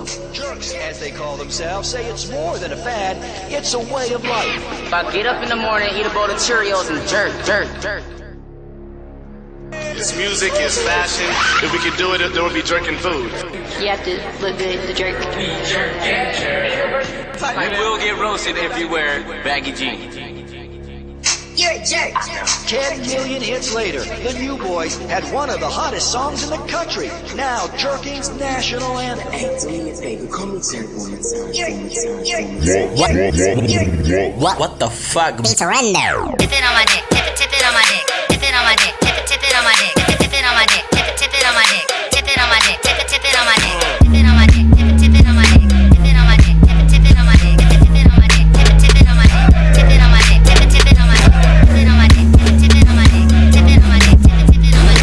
Jerks, as they call themselves, say it's more than a fad, it's a way of life. If I get up in the morning, eat a bowl of Cheerios and jerk. It's music, it's fashion. If we could do it, there would be jerking food. You have to look good to jerk. You will get roasted if you wear baggy jeans. You're a jerk. 10 million hits later, the New Boys had one of the hottest songs in the country. Now, jerking's national anthem. Hey, do me a favor, call me jerk one more time. What the fuck? Surrender. Tip it on my dick. Tip it on my dick. Tip it on my dick. Tip it on my dick. Tip it on my dick. Tip it on my dick. Tip it on my dick. Tip it on my dick. Tip it on my dick. Tip it on my dick. Tip it on my dick. Tip it on my dick. Tip it on my dick. Tip it on my dick. Tip it on my dick. Tip it on my dick. Tip it on my dick. Tip it on my dick. Tip it on my dick. Tip it on my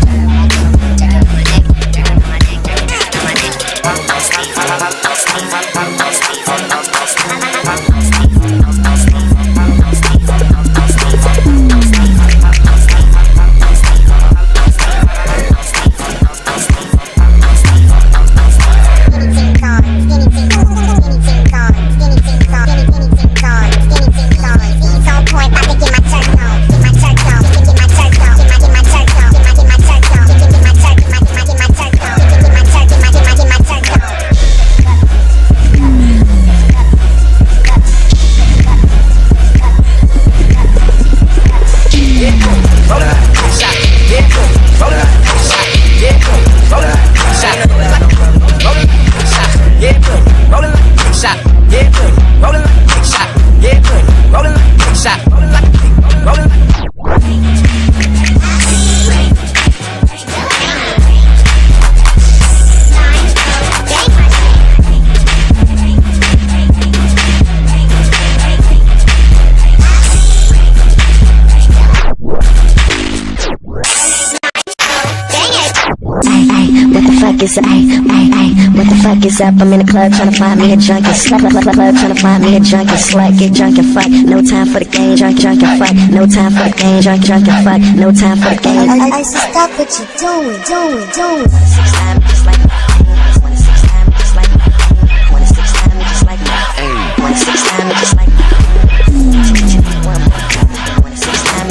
What the fuck is up? I'm in the club trying to find me a junkie. Club trying to find me a junkie. Slut, get drunk and fuck. No time for the game. Drunk and fuck. No time for the game. Drunk and fuck. No time for the game. I said stop what you doing. 26 times just like 26 times just like 26 times just like 26 times just like 26 times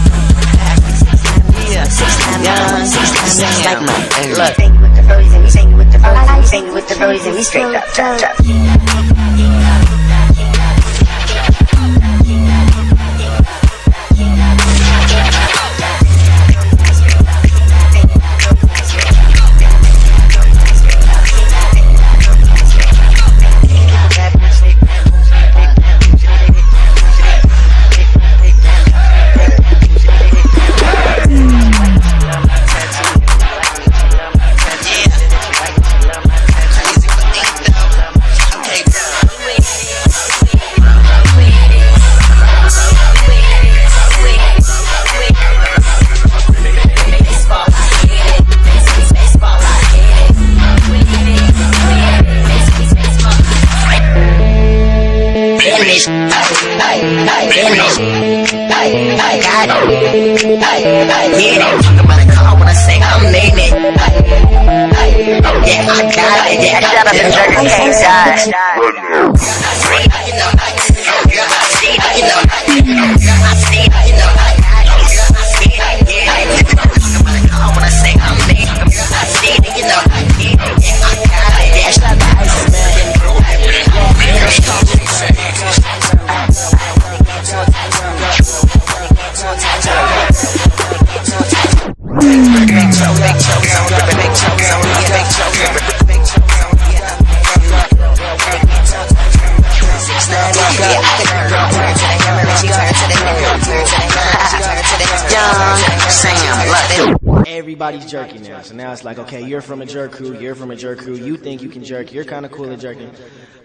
just like Look. Sing with the birdies and we straight up, chop. Everybody's jerking now, so now it's like, okay, you're from a jerk crew, you think you can jerk, you're kind of cool at jerking.